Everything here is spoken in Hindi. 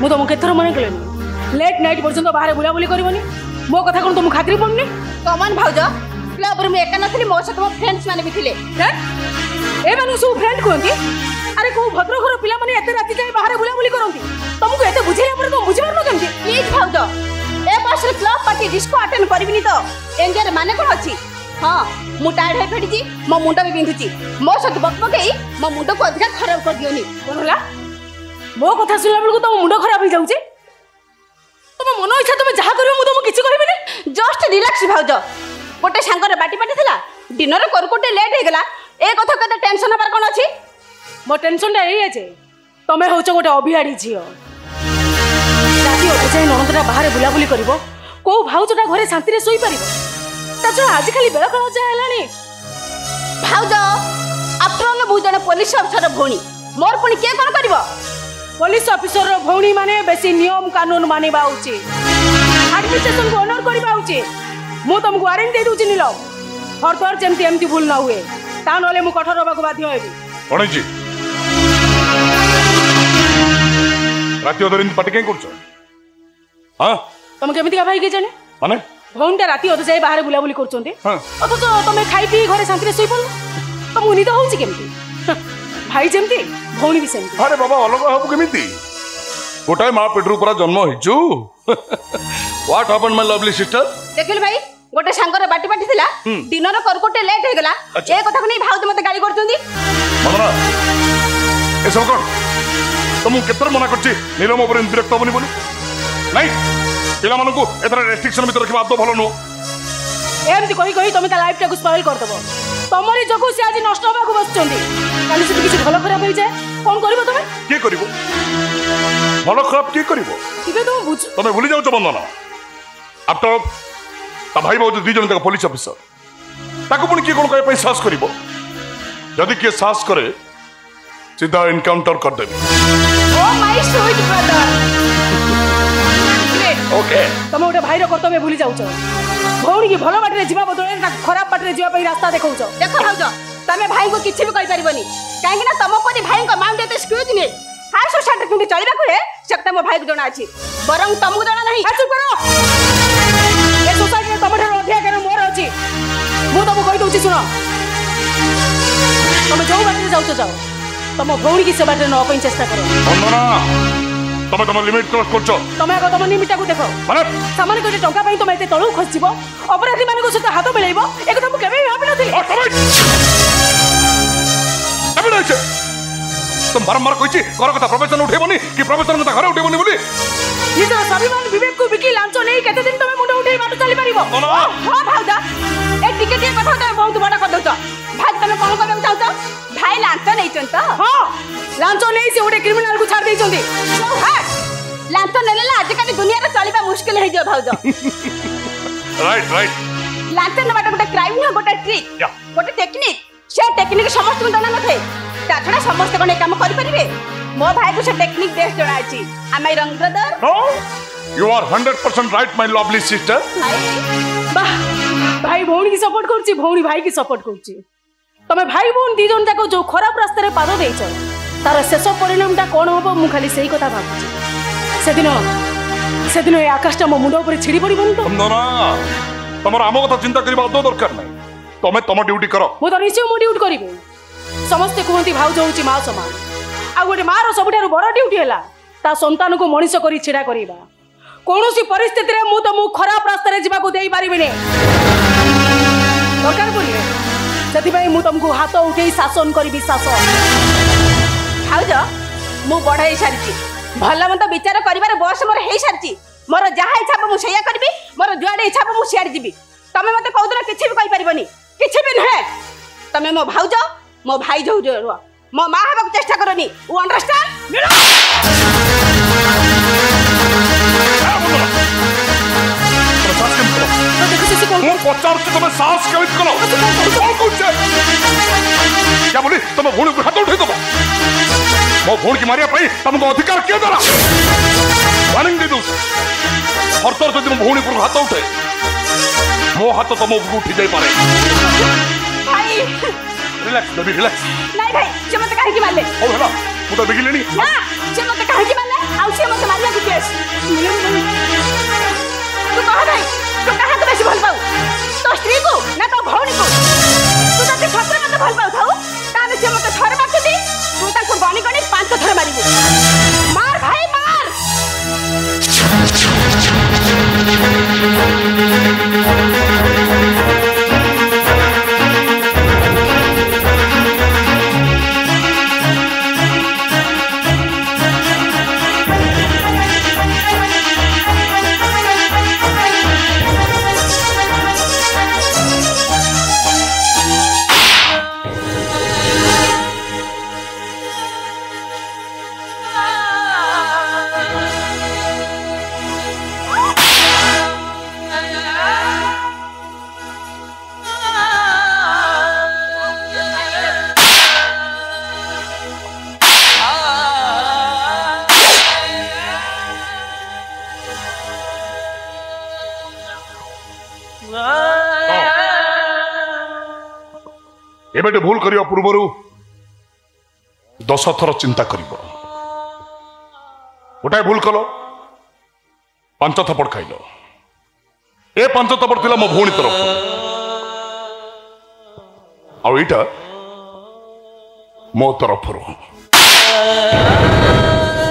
मु तुमको केथर मना कलेनी लेट नाइट पर्यंत बाहर बुलाबुली करबनी मो कथा कोन तुम खातिर पड़नी कमन भाउज क्लब रे एका नथली मो सहित मो फ्रेंड्स माने भी थिले ए मानु सब फ्रेंड कोंती अरे को भद्र घर पिला माने एते राति जाय बाहर बुलाबुली करंती तुमको एते बुझेला पर तुम बुझिबार न केमती प्लीज भाउज ए बस क्लब पार्टी डिस्को अटेंड करबिनी तो एंजॉय माने कोन अछि हां मु टायर्ड है फेडी मो मुंडा भी बिंधुची मो सहित बकबकेई मो मुंडा को अधिक खराब कर दियोनी कोन होला मो कथा सुनला बेलको तुम मुंडा खराब हो जाउची तुम मन इच्छा तुम जहा करियो मु तुम किछि कहबिनी जस्ट रिलैक्स भाउज गोटे सांगरे बाटी पाटी थिला डिनर करकोटे लेट हे गेला ए कथा कते टेंशन हबार कोन अछि मो टेंशन रे ये जे तमे होच गोटे अभिहाडी झियो राती ओते जाय ननदरा बाहर बुलाबुली करिवो को भाउजटा घरे शांति रे सोई परिवो ताजो आज खाली बेला कला जा हेलानी भाउज आफ्टर ऑल बु जने पुलिस अफसर भोणी मोर पुनी के कोन करिवो पुलिस ऑफिसर रो भौणी माने बेसी नियम कानून मानिबा उचित एडमिनिस्ट्रेशन को ऑनर करिबा उचित मु तुमको वारंटी दे दूची नीलो फर्दर जेमती एमती भूल ना हुए ता नले मु कठोर होबा को बाध्य हेबी कोणी जी राती अदर इन पार्टी के करछ हां तुम केमिति का भाई के जाने माने भौणटा राती अद जाय बाहर बुलाबुली करचोंते हां अथच तमे खाई पी घरे शांति रे सोई पड़ तुम निद होउची केमिति भाई जेमती भौणी भी सेमती अरे बाबा अलग हबु केमिति गोटाय मां पेटरू पूरा जन्म हिजु what happened my lovely sister देखिल भाई गोटे सांगरे बाटी पाटी थिला डिनर करकोटे लेट हे गेला ए कथा को नै भाउज मते गाली करचोंदी मनरा ए सब कोन तुम केतर मना करछि नीलम ऊपर विरक्त होबनी बोली नहीं पिला मानकु एतरा रेस्ट्रिक्शन भीतर रखबा तो भलो नो एमती कहि कहि तुम ता लाइफ टा को स्पॉइल कर दबो तमरी जगु से आज नष्ट होबा को बसचोंदी काली से किछि भलो खराब होई जाय कोन करबो तमे के करबो भलो खराब के करबो इबे तुम बुझ तमे भूली जाउ छ बंदना आफ्टर ता भाई बहुत दी जन तक पुलिस ऑफिसर ताको पुनी के कोन कहे पे साहस करबो यदि के साहस करे सीधा एनकाउंटर कर देबे oh my sweet brother okay तुम गोटे भाई कर्तव्य भूली जाऊ भौणी की भल बाटे जीवा बदल खराब बाटे जीवा रास्ता देखौ देख भाउज तमे भाई को किछि भी कहि परिबनी काहे ना तम पति भाई को माउंट एते स्क्यूज ने हाय सोसाइटी किंतु चलिबा को हे सकता मो भाई को जणा अछि बरंग तमको जणा नहीं चुप करो ए सोसाइटी में तमठर अधिया केन मोर अछि मु तुमको कहि दउछि सुनो तुम जो बाटे जाऊ जाओ तुम भौणी की सेवा न अपन चेष्टा करो बंदना तमे तम लिमिट क्रॉस करछो तमे को तम लिमिट को देखो माने सामान्य कोटे टंका पई तमे एते तळु खसजिवो अपराधी माने को सहित हाथ मिलाइबो एक तुम केबे भाबी नथिले अबे नहीं तुम बारंबार कहिछि घर कथा प्रोफेशन उठेबोनी कि प्रोफेशन कथा घर उठेबोनी बोली निजर स्वाभिमान विवेक को बिकी लांचो नहीं केते दिन तमे मुंड उठेई बाटो चली परिबो हां भाउजा ए टिकेट के कथा तमे बहुत बड़ा कर दउछ भाई तमे कोन करबे चाहतो भाई लांचो नहीं चंत हां लांचो नहीं से ओटे क्रिमिनल को छाड़ देई चंदी हां लांचो नेले आज काली दुनिया रे चलीबा मुश्किल हे जो भाउजा राइट लांचो न बाटा गोटे क्राइम न गोटे ट्रिक गोटे टेक्निक से टेक्निक समस्त को जाना नथे ता छडा समस्त कोने काम करि परिबे मो भाई को से टेक्निक देश जणा अछि am I wrong brother no you are 100% right my lovely sister वाह भाई भौणी की सपोर्ट करछि भौणी भाई की सपोर्ट करछि तमे भाई भौणी दी जन जाको जो खराब रास्ता रे पाद देइछ तार शेष परिणामटा कोन होबो मु खाली सेही कथा भाबछि सेदिन ए आकाशटा मो मुंड ऊपर छिड़ी पड़िबन तो ना तमर आम कथा चिंता करबा दो दरकार नै तमे तम ड्यूटी करो मु तो निश्चय मो ड्यूटी करिबे समस्त कहती भाउज होउची मां समान आ गोटे मार सबुठारु बड़ ड्यूटी हैला ता संतान को मनीष करी छिड़ा करिबा कोनोसी परिस्थिति रे मु तो मु खराब रास्ता रे जिबा को देई पारिबिने दरकार बोलिए सेति भाई मु तुमको हाथ उठेई शासन करिबी शासन भाउज मु बढ़ाई सारिची भला मत विचार करिबार बस मोर हेई सारिची मोर जहा इच्छा मु सेया करबी मोर जुआडे इच्छा मु सियार जिबी तमे मते कहउदरा किछि भी कहि परिबनी किछि भी नहे तमे मो भाउज मो भाई जो रो मो मां हबक चेष्टा करनी यू अंडरस्टैंड तुम साहस केमित करो क्या बोली तुम भूणी को हाथ उठे दबो मो भूणी की मारिया पई तुमको अधिकार किए देला वार्निंग दे दू फर्दर जदि मो भूणी को हाथ उठे मो हाथ तुम उठी जाई पारे भाई रिलैक्स बेबी रिलैक्स नहीं भाई जे मते काहे की मारले ओ हेला मु तो बिगिलेनी ना जे मते काहे की मारले आउ से मते मारिया की केस तू कह नहीं तू कहा के बेसी भल पाऊ तो स्त्री को ना तो भौणी को तू जति सत्र मते भल पाऊ थाऊ ताने से मते थरे मारती तू ताको गणी गणी 5 थर मारिबू मार भाई मार एबेटे भूल करिया पूर्व 10 थर चिंता करिब गोटाए भूल कल 5 थप्पड़ खाइल ए 5 थप्पड़ थिला मो भौणी तरफ आ एटा मो तरफ